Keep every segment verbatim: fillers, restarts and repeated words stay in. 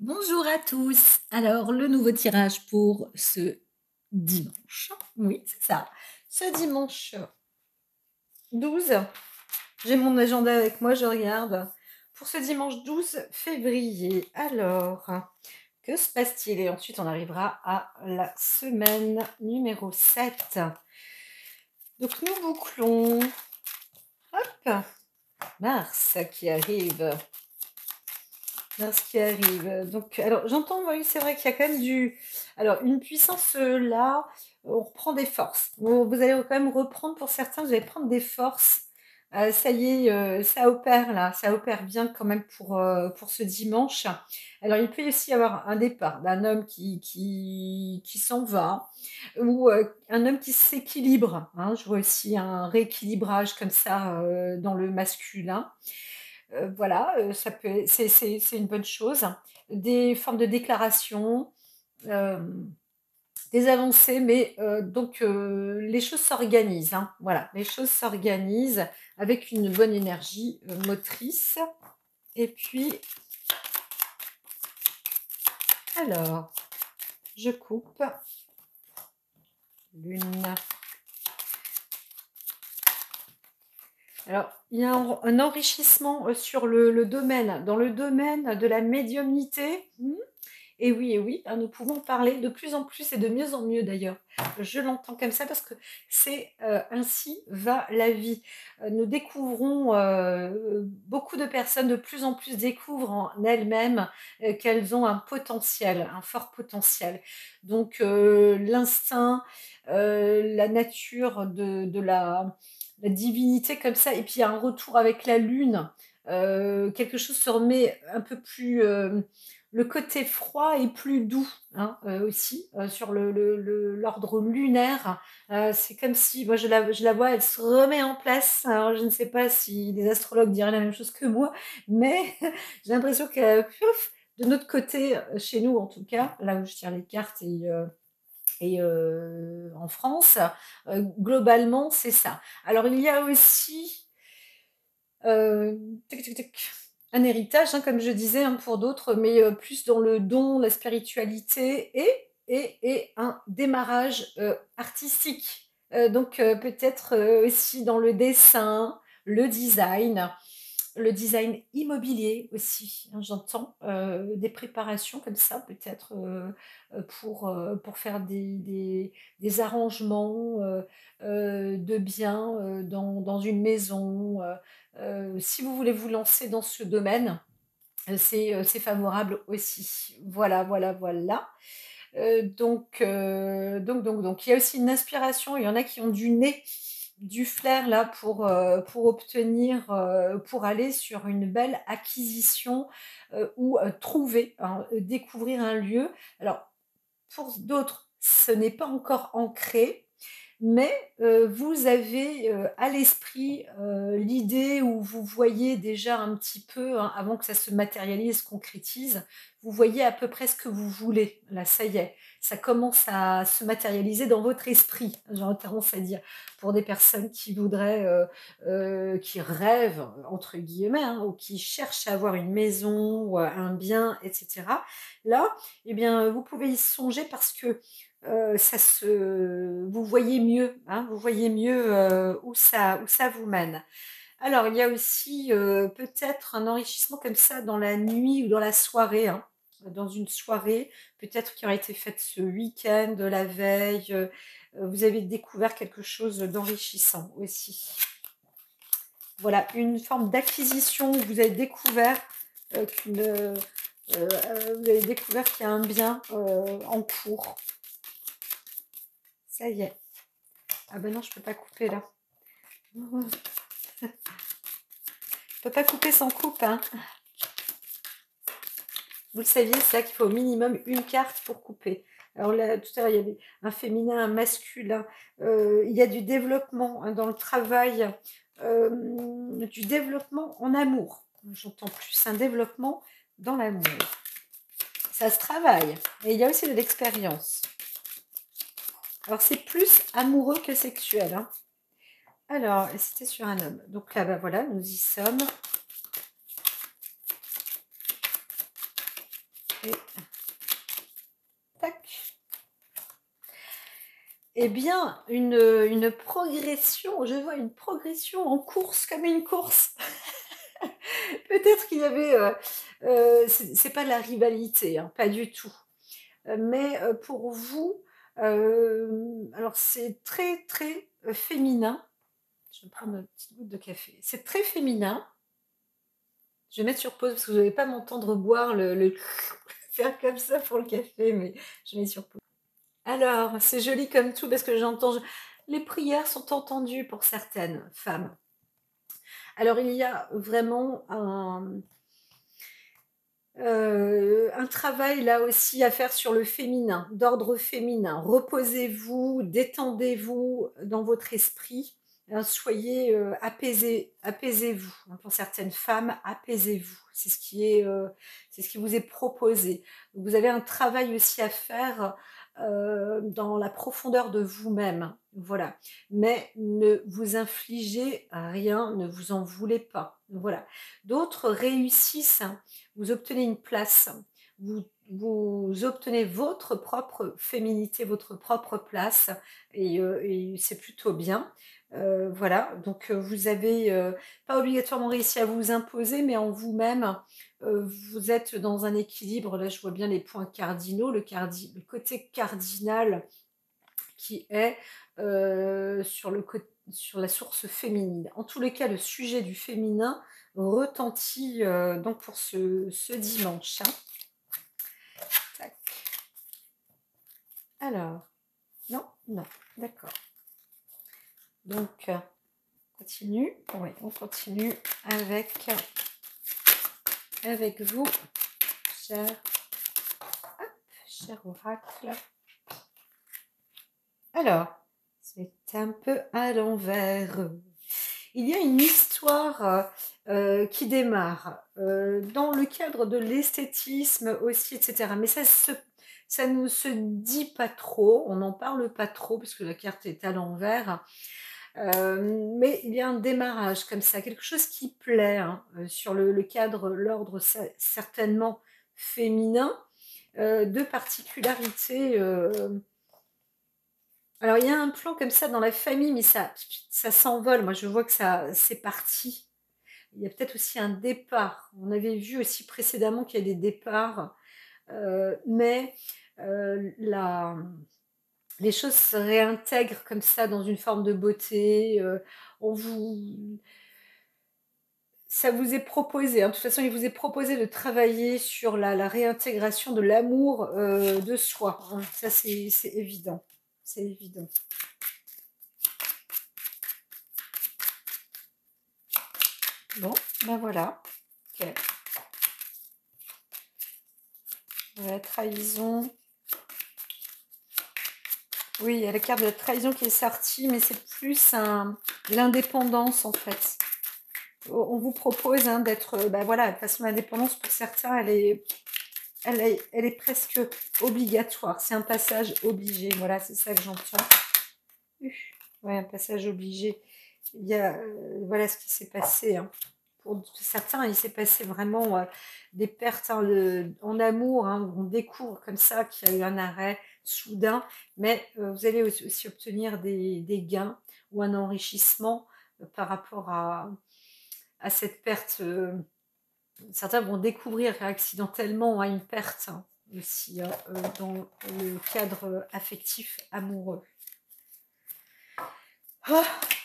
Bonjour à tous. Alors, le nouveau tirage pour ce dimanche. Oui, c'est ça. Ce dimanche douze. J'ai mon agenda avec moi, je regarde. Pour ce dimanche douze février. Alors, que se passe-t-il? Et ensuite, on arrivera à la semaine numéro sept. Donc, nous bouclons. Hop. Mars qui arrive. Mars qui arrive. Donc, alors, j'entends, oui, c'est vrai qu'il y a quand même du... Alors, une puissance euh, là, on reprend des forces. Vous, vous allez quand même reprendre, pour certains, vous allez prendre des forces. Euh, ça y est, euh, ça opère là, ça opère bien quand même pour, euh, pour ce dimanche. Alors, il peut aussi y avoir un départ d'un homme qui, qui, qui s'en va, ou euh, un homme qui s'équilibre, hein. Je vois aussi un rééquilibrage comme ça euh, dans le masculin. Euh, voilà, euh, ça peut, c'est, c'est, c'est une bonne chose. Des formes de déclaration, euh, des avancées, mais euh, donc euh, les choses s'organisent, hein. Voilà, les choses s'organisent avec une bonne énergie euh, motrice. Et puis, alors, je coupe. Lune. Alors, il y a un, un enrichissement euh, sur le, le domaine, dans le domaine de la médiumnité. Hmm. Et oui, et oui, hein, nous pouvons parler de plus en plus et de mieux en mieux d'ailleurs. Je l'entends comme ça parce que c'est euh, ainsi va la vie. Euh, nous découvrons, euh, beaucoup de personnes de plus en plus découvrent en elles-mêmes euh, qu'elles ont un potentiel, un fort potentiel. Donc euh, l'instinct, euh, la nature de, de la, la divinité comme ça, et puis il y a un retour avec la lune. Euh, quelque chose se remet un peu plus... euh, le côté froid est plus doux, hein, euh, aussi, euh, sur le, le- le- l'ordre lunaire. Euh, c'est comme si, moi je la, je la vois, elle se remet en place. Alors je ne sais pas si les astrologues diraient la même chose que moi, mais j'ai l'impression que piouf, de notre côté, euh, chez nous en tout cas, là où je tire les cartes et, euh, et euh, en France, euh, globalement c'est ça. Alors il y a aussi euh, tic, tic, tic, un héritage, hein, comme je disais, hein, pour d'autres, mais euh, plus dans le don, la spiritualité et, et, et un démarrage euh, artistique. Euh, donc euh, peut-être euh, aussi dans le dessin, le design, le design immobilier aussi, hein, j'entends, euh, des préparations comme ça, peut-être euh, euh, pour, euh, pour faire des, des, des arrangements euh, euh, de biens euh, dans, dans une maison. Euh, euh, si vous voulez vous lancer dans ce domaine, euh, c'est euh, c'est favorable aussi. Voilà, voilà, voilà. Euh, donc, euh, donc, donc, donc, il y a aussi une inspiration. Il y en a qui ont du nez, du flair là pour, euh, pour obtenir, euh, pour aller sur une belle acquisition euh, ou euh, trouver, hein, euh, découvrir un lieu. Alors, pour d'autres, ce n'est pas encore ancré, mais euh, vous avez euh, à l'esprit euh, l'idée où vous voyez déjà un petit peu, hein, avant que ça se matérialise, se concrétise, vous voyez à peu près ce que vous voulez. Là, ça y est, ça commence à se matérialiser dans votre esprit, j'aurais tendance à dire, pour des personnes qui voudraient, euh, euh, qui rêvent, entre guillemets, hein, ou qui cherchent à avoir une maison, ou un bien, et cetera. Là, eh bien, vous pouvez y songer parce que euh, ça se, vous voyez mieux, hein, vous voyez mieux euh, où ça, où ça vous mène. Alors, il y a aussi euh, peut-être un enrichissement comme ça dans la nuit ou dans la soirée, hein, dans une soirée, peut-être qui aurait été faite ce week-end, la veille. Euh, vous avez découvert quelque chose d'enrichissant aussi. Voilà, une forme d'acquisition où vous avez découvert euh, qu'une, euh, euh, vous avez découvert qu'il y a un bien euh, en cours. Ça y est. Ah ben non, je peux pas couper là. Je peux pas couper sans coupe, hein. Vous le saviez, c'est ça qu'il faut au minimum une carte pour couper. Alors là, tout à l'heure, il y avait un féminin, un masculin. Euh, il y a du développement, hein, dans le travail, euh, du développement en amour. J'entends plus un développement dans l'amour. Ça se travaille. Et il y a aussi de l'expérience. Alors c'est plus amoureux que sexuel, hein. Alors, c'était sur un homme. Donc là, ben voilà, nous y sommes. Et tac. Eh bien, une, une progression, je vois une progression en course, comme une course. Peut-être qu'il y avait, euh, euh, c'est c'est pas de la rivalité, hein, pas du tout. Euh, Mais euh, pour vous, euh, alors c'est très très euh, féminin. Je vais prendre une petite goutte de café. C'est très féminin. Je vais mettre sur pause parce que vous n'allez pas m'entendre boire le, le faire comme ça pour le café, mais je mets sur pause. Alors, c'est joli comme tout parce que j'entends. Les prières sont entendues pour certaines femmes. Alors, il y a vraiment un, euh, un travail là aussi à faire sur le féminin, d'ordre féminin. Reposez-vous, détendez-vous dans votre esprit. Hein, soyez euh, apaisés, apaisez-vous. Hein, pour certaines femmes, apaisez-vous. C'est ce qui est, euh, c'est ce qui vous est proposé. Donc, vous avez un travail aussi à faire euh, dans la profondeur de vous-même. Voilà. Mais ne vous infligez rien, ne vous en voulez pas. Voilà. D'autres réussissent. Hein, vous obtenez une place, vous, vous obtenez votre propre féminité, votre propre place, et, euh, et c'est plutôt bien. Euh, voilà, donc euh, vous avez euh, pas obligatoirement réussi à vous imposer, mais en vous-même, euh, vous êtes dans un équilibre. Là, je vois bien les points cardinaux, le, cardi le côté cardinal qui est euh, sur, le sur la source féminine. En tous les cas, le sujet du féminin retentit euh, donc pour ce, ce dimanche. Hein. Tac. Alors, non, non, d'accord. Donc, on continue. Oui, on continue avec, avec vous, cher, hop, cher oracle. Alors, c'est un peu à l'envers. Il y a une histoire euh, qui démarre euh, dans le cadre de l'esthétisme aussi, et cetera. Mais ça, se, ça ne se dit pas trop, on n'en parle pas trop parce que la carte est à l'envers. Euh, mais il y a un démarrage comme ça, quelque chose qui plaît hein, euh, sur le, le cadre, l'ordre certainement féminin, euh, de particularités. Euh, alors, il y a un plan comme ça dans la famille, mais ça, ça s'envole. Moi, je vois que ça, c'est parti. Il y a peut-être aussi un départ. On avait vu aussi précédemment qu'il y a des départs, euh, mais euh, la, les choses se réintègrent comme ça dans une forme de beauté. Euh, on vous, ça vous est proposé. Hein. De toute façon, il vous est proposé de travailler sur la, la réintégration de l'amour euh, de soi. Hein. Ça, c'est évident. C'est évident. Bon, ben voilà. Ok. La trahison. Oui, il y a la carte de la trahison qui est sortie, mais c'est plus un, l'indépendance en fait. On vous propose hein, d'être, ben voilà, de toute façon l'indépendance pour certains, elle est, elle est, elle est presque obligatoire. C'est un passage obligé. Voilà, c'est ça que j'entends. Ouais, un passage obligé. Il y a, euh, voilà ce qui s'est passé. Hein. Pour certains, il s'est passé vraiment euh, des pertes hein, le, en amour. Hein, on découvre comme ça qu'il y a eu un arrêt soudain, mais euh, vous allez aussi, aussi obtenir des, des gains ou un enrichissement euh, par rapport à, à cette perte. Euh, certains vont découvrir accidentellement hein, une perte hein, aussi hein, euh, dans le cadre affectif amoureux. Oh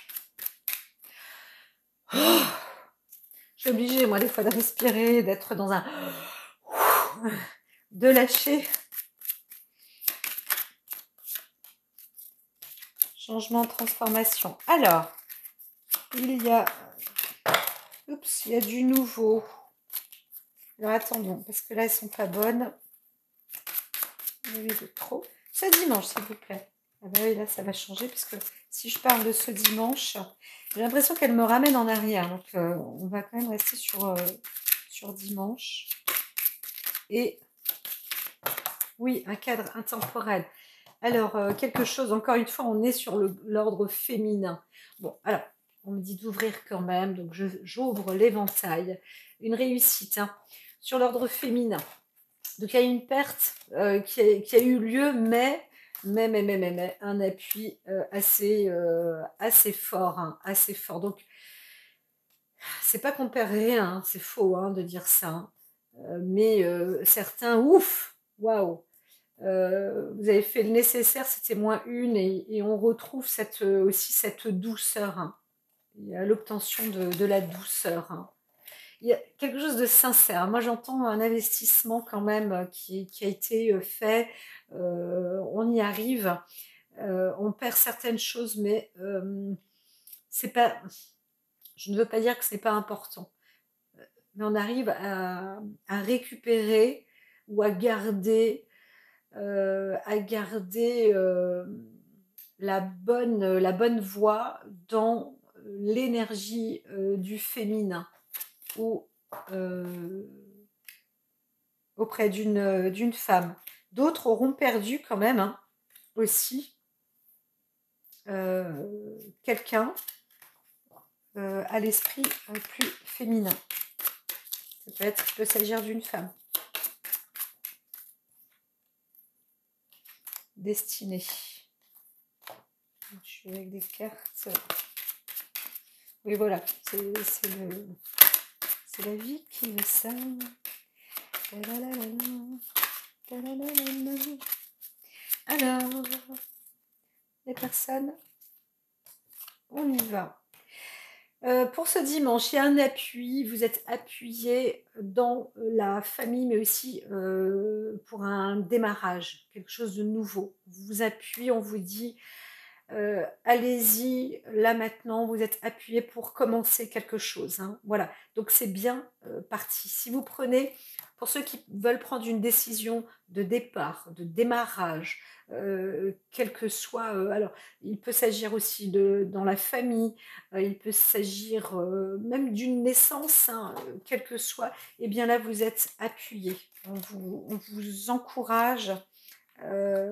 oh je suis obligée, moi, des fois, de respirer, d'être dans un... de lâcher. Changement, transformation. Alors, il y a... Oups, il y a du nouveau. Alors, attendons, parce que là, elles sont pas bonnes. Il y a eu de trop. Ce dimanche, s'il vous plaît. Ah ben oui, là, ça va changer, puisque si je parle de ce dimanche, j'ai l'impression qu'elle me ramène en arrière. Donc, euh, on va quand même rester sur, euh, sur dimanche. Et... oui, un cadre intemporel. Alors, euh, quelque chose, encore une fois, on est sur l'ordre féminin. Bon, alors, on me dit d'ouvrir quand même, donc j'ouvre l'éventail. Une réussite hein, sur l'ordre féminin. Donc il y a une perte euh, qui, a, qui a eu lieu, mais, mais, mais, mais, mais, mais un appui euh, assez, euh, assez fort, hein, assez fort. Donc c'est pas qu'on perd rien, hein, c'est faux hein, de dire ça. Hein. Euh, mais euh, certains, ouf, waouh, euh, vous avez fait le nécessaire, c'était moins une, et, et on retrouve cette, aussi cette douceur. Hein. Il y a l'obtention de, de la douceur. Hein. Il y a quelque chose de sincère. Moi, j'entends un investissement quand même qui, qui a été fait. Euh, on y arrive. Euh, on perd certaines choses, mais euh, c'est pas. Je ne veux pas dire que c'est pas important, mais on arrive à, à récupérer ou à garder, euh, à garder euh, la bonne, la bonne voie dans l'énergie euh, du féminin ou euh, auprès d'une d'une femme. D'autres auront perdu quand même hein, aussi euh, quelqu'un euh, à l'esprit euh, plus féminin. Ça peut être, peut s'agir d'une femme. Destinée. Je suis avec des cartes. Oui, voilà, c'est le, c'est la vie qui veut ça. Alors, les personnes, on y va. Euh, pour ce dimanche, il y a un appui, vous êtes appuyé dans la famille, mais aussi euh, pour un démarrage, quelque chose de nouveau. On vous appuie, on vous dit, euh, allez-y, là maintenant, vous êtes appuyé pour commencer quelque chose. Hein. Voilà, donc c'est bien euh, parti. Si vous prenez, pour ceux qui veulent prendre une décision de départ, de démarrage, euh, quel que soit, euh, alors il peut s'agir aussi de dans la famille, euh, il peut s'agir euh, même d'une naissance, hein, euh, quel que soit, et eh bien là vous êtes appuyé. On vous, on vous encourage euh,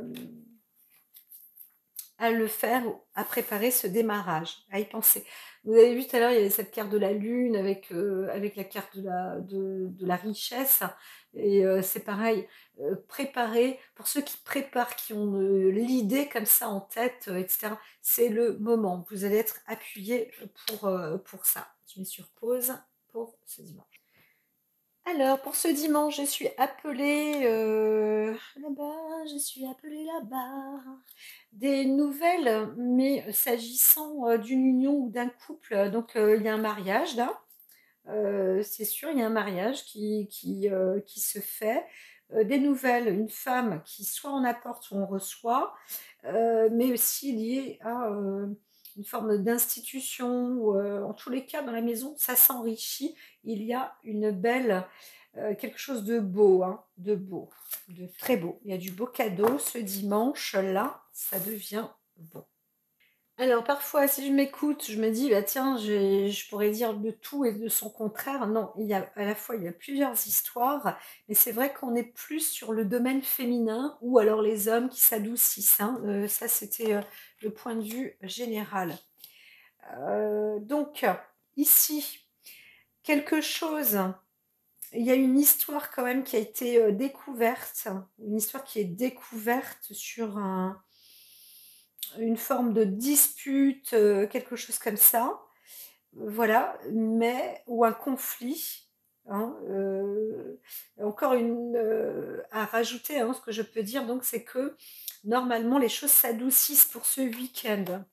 à le faire, à préparer ce démarrage, à y penser. Vous avez vu tout à l'heure, il y avait cette carte de la lune avec, euh, avec la carte de la, de, de la richesse. Et euh, c'est pareil, euh, préparer, pour ceux qui préparent, qui ont euh, l'idée comme ça en tête, euh, et cetera, c'est le moment. Vous allez être appuyé pour, euh, pour ça. Je mets sur pause pour ce dimanche. Alors, pour ce dimanche, je suis appelée euh, là-bas, je suis appelée là-bas. Des nouvelles, mais s'agissant euh, d'une union ou d'un couple, donc euh, il y a un mariage là, euh, c'est sûr, il y a un mariage qui, qui, euh, qui se fait. Euh, des nouvelles, une femme qui soit on apporte ou on reçoit, euh, mais aussi liée à euh, une forme d'institution, ou, euh, en tous les cas dans la maison, ça s'enrichit, il y a une belle, euh, quelque chose de beau, hein, de beau, de très beau. Il y a du beau cadeau ce dimanche, là, ça devient beau. Alors parfois, si je m'écoute, je me dis, bah tiens, je, je pourrais dire de tout et de son contraire. Non, il y a à la fois, il y a plusieurs histoires, mais c'est vrai qu'on est plus sur le domaine féminin ou alors les hommes qui s'adoucissent. Hein. Euh, ça, c'était euh, le point de vue général. Euh, donc, ici, quelque chose, il y a une histoire quand même qui a été euh, découverte, une histoire qui est découverte sur un une forme de dispute, euh, quelque chose comme ça, voilà, mais ou un conflit. Hein, euh, encore une euh, à rajouter, hein, ce que je peux dire, donc c'est que normalement les choses s'adoucissent pour ce week-end.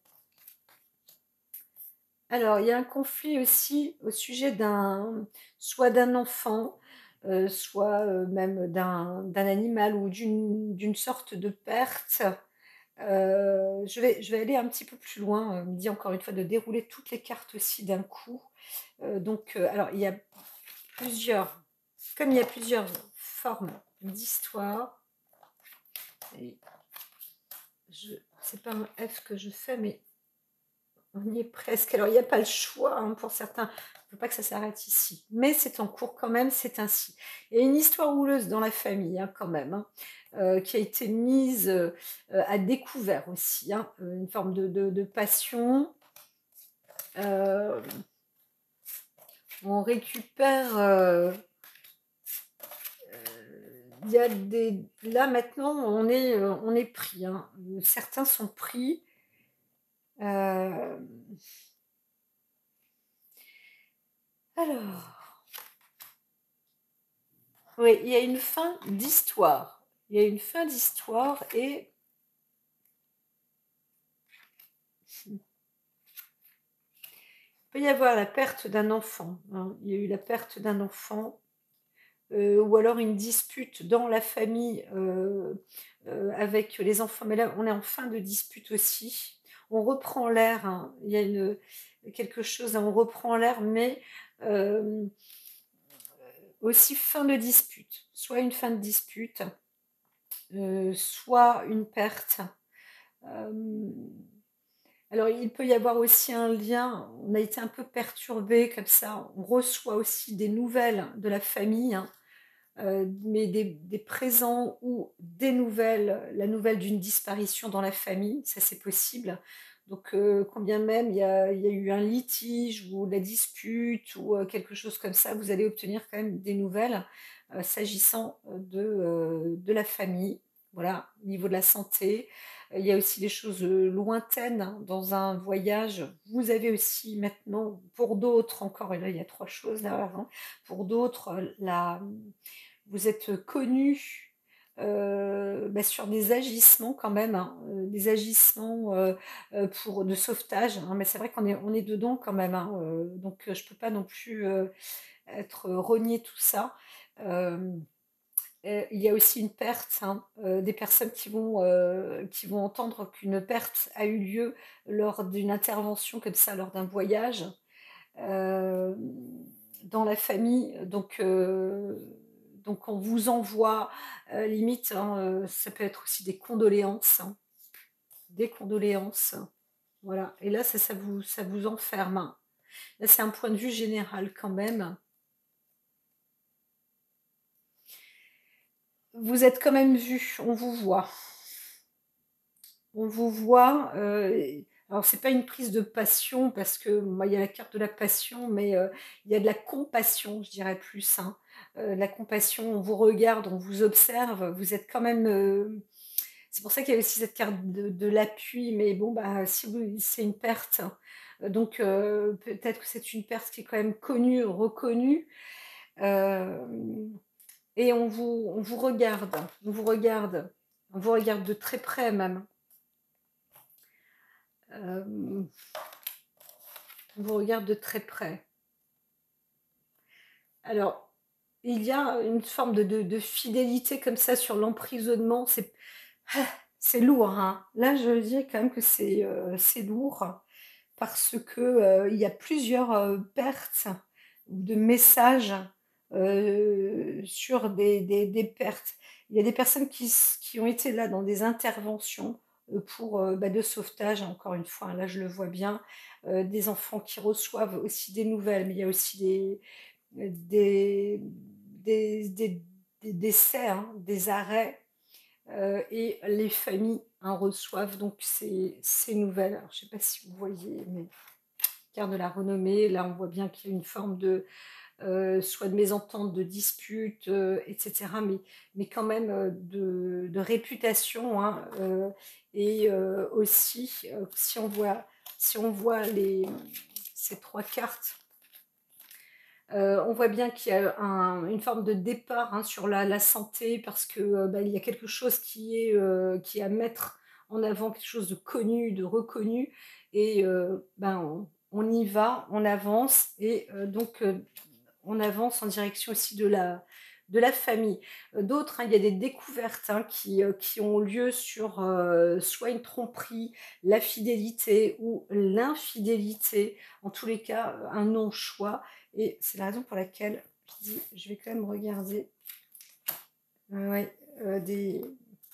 Alors il y a un conflit aussi au sujet d'un, soit d'un enfant, euh, soit euh, même d'un d'un animal ou d'une d'une sorte de perte. Euh, je vais, je vais aller un petit peu plus loin. Euh, me dit encore une fois de dérouler toutes les cartes aussi d'un coup. Euh, donc, euh, alors, il y a plusieurs, comme il y a plusieurs formes d'histoire, et je, c'est pas un F que je fais, mais on y est presque. Alors, il n'y a pas le choix hein, pour certains. Il ne faut pas que ça s'arrête ici. Mais c'est en cours quand même, c'est ainsi. Il y a une histoire houleuse dans la famille hein, quand même, hein, euh, qui a été mise euh, à découvert aussi. Hein, une forme de, de, de passion. Euh, on récupère euh, il y a des là maintenant on est, heu, on est pris, hein. Heu, certains sont pris. Hem, alors, oui, il y a une fin d'histoire. Il y a une fin d'histoire et il peut y avoir la perte d'un enfant, hein. Il y a eu la perte d'un enfant, heu, ou alors une dispute dans la famille, heu heu, avec les enfants. Mais là, on est en fin de dispute aussi. On reprend l'air, hein. Il y a une quelque chose, hein, on reprend l'air, mais hem, aussi fin de dispute. Soit une fin de dispute, heu, soit une perte. Hem, alors il peut y avoir aussi un lien, on a été un peu perturbé comme ça, on reçoit aussi des nouvelles de la famille, hein. Heu, mais des des présents ou des nouvelles, la nouvelle d'une disparition dans la famille, ça c'est possible. Donc heu, quand bien même il y a il y a eu un litige ou de la dispute ou heu, quelque chose comme ça, vous allez obtenir quand même des nouvelles, heu, s'agissant, heu, de, heu, de la famille. Voilà, au niveau de la santé. Heu, il y a aussi des choses, heu, lointaines, hein, dans un voyage. Vous avez aussi maintenant, pour d'autres encore, et là il y a trois choses là, hein, pour d'autres, heu, la vous êtes connus, heu, bah, sur des agissements quand même, hein, heu, des agissements, heu heu, pour de sauvetage, hein, mais c'est vrai qu'on est on est dedans quand même, hein, heu, donc heu, je peux pas non plus, heu, être renier tout ça. Hem, heu, il y a aussi une perte, hein, heu, des personnes qui vont, heu, qui vont entendre qu'une perte a eu lieu lors d'une intervention comme ça, lors d'un voyage, hem, dans la famille. Donc heu, donc on vous envoie, heu, limite, hein, heu, ça peut être aussi des condoléances, hein, des condoléances, voilà. Et là, ça ça vous ça vous enferme, hein. Là, c'est un point de vue général quand même. Vous êtes quand même vus, on vous voit. On vous voit, heu et alors c'est pas une prise de passion parce que moi, il y a la carte de la passion, mais heu, il y a de la compassion, je dirais plus, hein. Heu, la compassion, on vous regarde, on vous observe, vous êtes quand même, heu c'est pour ça qu'il y a aussi cette carte de de l'appui, mais bon, bah, si vous c'est une perte, heu, donc heu, peut-être que c'est une perte qui est quand même connue, reconnue, hem et on vous on vous regarde, on vous regarde, on vous regarde de très près même. Hem On vous regarde de très près. Alors, il y a une forme de de de fidélité comme ça sur l'emprisonnement, c'est c'est lourd, hein. Là, je dirais quand même que c'est, heu, c'est lourd parce que, heu, il y a plusieurs, heu, pertes ou de messages, heu, sur des des des pertes. Il y a des personnes qui s qui ont été là dans des interventions, heu, pour, heu, bah, de sauvetage, encore une fois, hein, là je le vois bien, heu, des enfants qui reçoivent aussi des nouvelles, mais il y a aussi des des des des des décès, hein, des arrêts, heu et les familles, hein, reçoivent donc ces ces nouvelles. Alors je ne sais pas si vous voyez, mais carte de la renommée, là on voit bien qu'il y a une forme de, heu, soit de mésentente, de dispute, heu et cetera, mais mais quand même, heu, de de réputation, hein, heu et heu, aussi, heu, si on voit si on voit les ces trois cartes. Heu, on voit bien qu'il y a un une forme de départ, hein, sur la la santé parce que, heu, bah, il y a quelque chose qui est, heu, qui est à mettre en avant, quelque chose de connu, de reconnu et heu, ben, on on y va, on avance et heu, donc heu, on avance en direction aussi de la de la famille. Heu, d'autres, hein, il y a des découvertes, hein, qui, heu, qui ont lieu sur, heu, soit une tromperie, la fidélité ou l'infidélité. En tous les cas, heu, un non-choix et c'est la raison pour laquelle je dis: «Je vais quand même regarder». Ouais, heu, des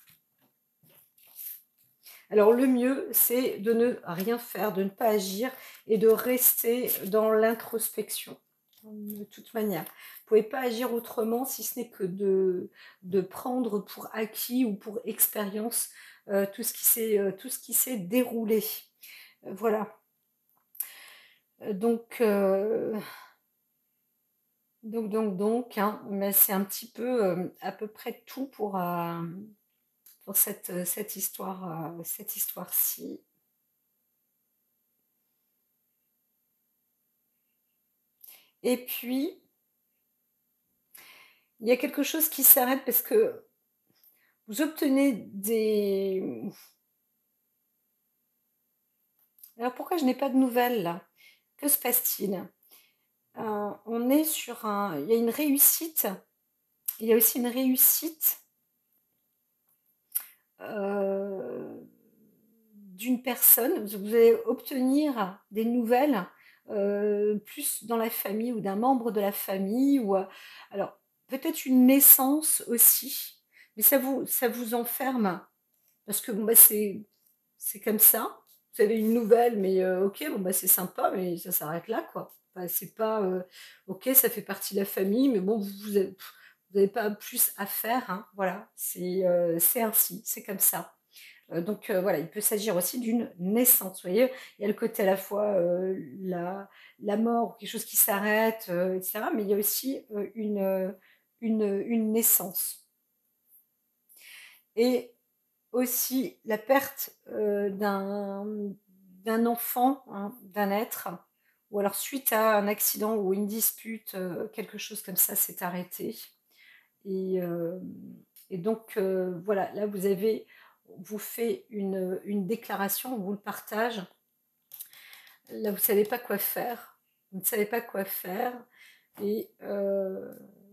alors le mieux, c'est de ne rien faire, de ne pas agir et de rester dans l'introspection, de toute manière. Vous pouvez pas agir autrement si ce n'est que de de prendre pour acquis ou pour expérience, heu, tout ce qui s'est, heu, tout ce qui s'est déroulé. Heu, voilà, heu, donc heu Donc donc donc, hein, mais c'est un petit peu, hem, à peu près tout pour, hem, pour cette, heu, cette histoire, heu, cette histoire-ci. Et puis il y a quelque chose qui s'arrête parce que vous obtenez des mmh alors pourquoi je n'ai pas de nouvelles là? Que se passe-t-il? Heu, on est sur un il y a une réussite, il y a aussi une réussite heu, d'une personne. Vous vous allez obtenir des nouvelles, heu, plus dans la famille ou d'un membre de la famille ou, heu, alors peut-être une naissance aussi, mais ça vous ça vous enferme parce que bon, bah, c'est c'est comme ça. Vous avez une nouvelle, mais, heu, OK, bon, bah, c'est sympa, mais ça s'arrête là, quoi. Enfin, c'est pas, heu, OK, ça fait partie de la famille, mais bon, vous vous avez vous avez pas plus à faire, hein. Voilà, c'est, heu, c'est ainsi, c'est comme ça. Heu, donc, heu, voilà, il peut s'agir aussi d'une naissance, vous voyez? Il y a le côté à la fois, heu, la la mort, quelque chose qui s'arrête, heu, et cetera, mais il y a aussi, heu, une, heu, une, une naissance. Et aussi la perte, heu, d'un d'un enfant, hein, d'un être, ou alors suite à un accident ou une dispute, heu, quelque chose comme ça s'est arrêté. Et hem et donc, heu, voilà, là vous avez on vous fait une, une déclaration, on vous le partage. Là, vous savez pas quoi faire. Vous ne savez pas quoi faire et heu,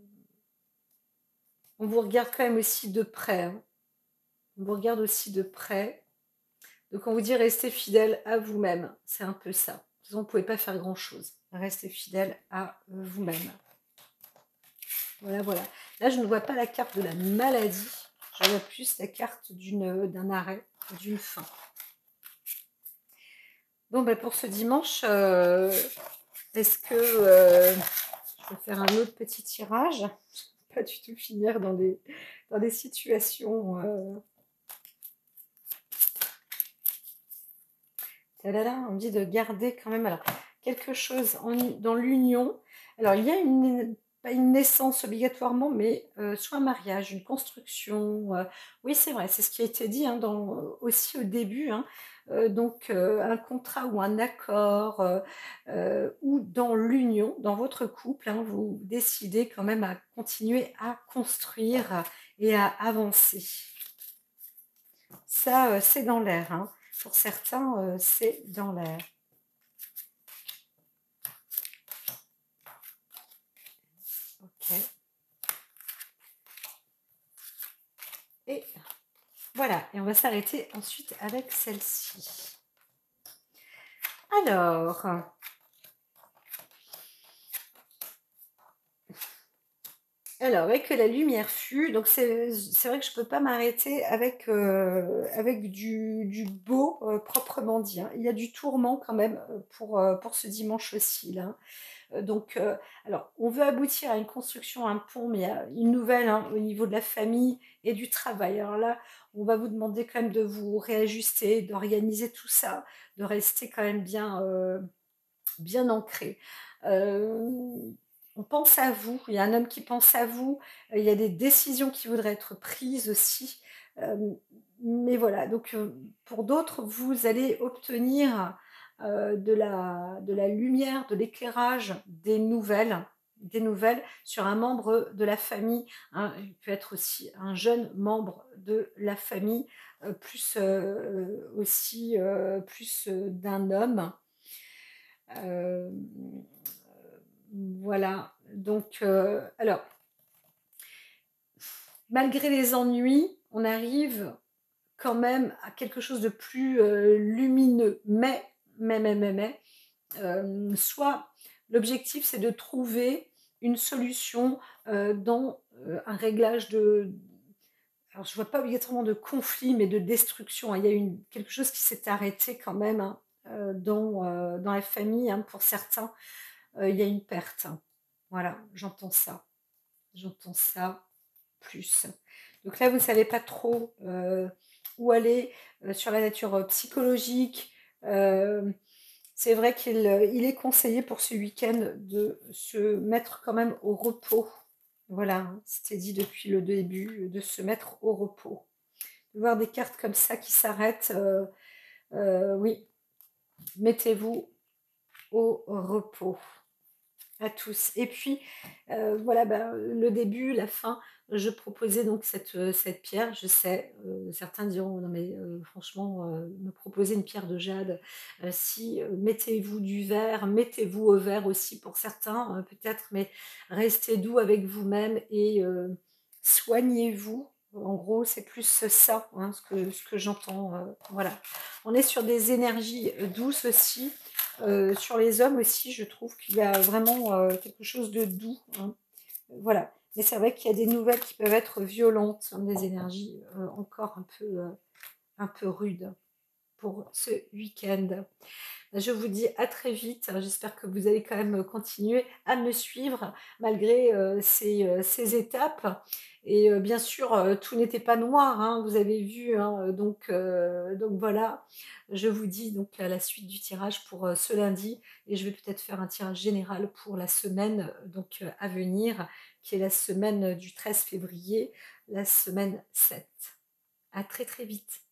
on vous regarde quand même aussi de près, hein. On vous regarde aussi de près. Donc on vous dit: «Restez fidèle à vous-même». C'est un peu ça. De toute façon, vous pouvez pas faire grand-chose. Restez fidèle à vous-même. Voilà, voilà. Là, je ne vois pas la carte de la maladie. Je vois plus la carte d'une, d'un arrêt, d'une fin. Bon, bah, pour ce dimanche, heu, est-ce que, heu, je vais faire un autre petit tirage? Pas du tout finir dans des dans des situations, heu Tadadam, on me dit de garder quand même alors quelque chose en u dans l'union. Alors il y a une pas une naissance obligatoirement, mais heu, soit un mariage, une construction, heu, oui c'est vrai, c'est ce qui a été dit, hein, dans aussi au début, hein, heu, donc heu, un contrat ou un accord, heu heu, ou dans l'union, dans votre couple, hein, vous décidez quand même à continuer à construire et à avancer. Ça, heu, c'est dans l'air, hein. Pour certains, heu, c'est dans l'air. OK. Et voilà, et on va s'arrêter ensuite avec celle-ci. Alors, alors avec la lumière fut, donc c'est c'est vrai que je peux pas m'arrêter avec, heu, avec du du beau, heu, proprement dit, hein. Il y a du tourment quand même, heu, pour, heu, pour ce dimanche aussi là, hein. Heu, donc heu, alors on veut aboutir à une construction, un pont, mais il y a une nouvelle, hein, au niveau de la famille et du travail. Alors là, on va vous demander quand même de vous réajuster, d'organiser tout ça, de rester quand même bien, heu, bien ancré. Hem, on pense à vous, il y a un homme qui pense à vous, heu, il y a des décisions qui voudraient être prises aussi, hem, mais voilà, donc heu, pour d'autres, vous allez obtenir, heu, de la de la lumière, de l'éclairage, des nouvelles des nouvelles sur un membre de la famille, hein. Il peut être aussi un jeune membre de la famille, heu, plus, heu, aussi, heu, plus, heu, d'un homme. Hem, voilà, donc heu, alors malgré les ennuis, on arrive quand même à quelque chose de plus, heu, lumineux. Mais, mais, mais, mais, mais, hem, soit l'objectif c'est de trouver une solution, heu, dans, heu, un réglage de alors je vois pas obligatoirement de conflit, mais de destruction, hein. Il y a une quelque chose qui s'est arrêté quand même, hein, heu, dans, heu, dans la famille, hein, pour certains. Heu, il y a une perte. Voilà, j'entends ça. J'entends ça plus. Donc là, vous ne savez pas trop, heu, où aller, heu, sur la nature, heu, psychologique, hem, C'est vrai qu'il euh, il est conseillé pour ce week-end de se mettre quand même au repos. Voilà, hein, c'était dit depuis le début, de se mettre au repos. De voir des cartes comme ça qui s'arrêtent, euh, euh, oui, mettez-vous au repos à tous. Et puis, euh, voilà, ben, le début, la fin, je proposais donc cette, euh, cette pierre. Je sais, euh, certains diront, non mais euh, franchement, euh, me proposer une pierre de jade, euh, si, euh, mettez-vous du verre, mettez-vous au verre aussi pour certains, euh, peut-être, mais restez doux avec vous-même et euh, soignez-vous. En gros, c'est plus ça, hein, ce que, ce que j'entends. Euh, voilà. On est sur des énergies euh, douces aussi. Euh, sur les hommes aussi, je trouve qu'il y a vraiment euh, quelque chose de doux, hein. Voilà. Mais c'est vrai qu'il y a des nouvelles qui peuvent être violentes, hein, des énergies euh, encore un peu, euh, un peu rudes pour ce week-end. Je vous dis à très vite. J'espère que vous allez quand même continuer à me suivre malgré euh, ces, euh, ces étapes. Et euh, bien sûr, euh, tout n'était pas noir, hein, vous avez vu. Hein, donc, euh, donc voilà, je vous dis donc à la suite du tirage pour euh, ce lundi. Et je vais peut-être faire un tirage général pour la semaine euh, donc, euh, à venir, qui est la semaine du treize février, la semaine sept. À très très vite.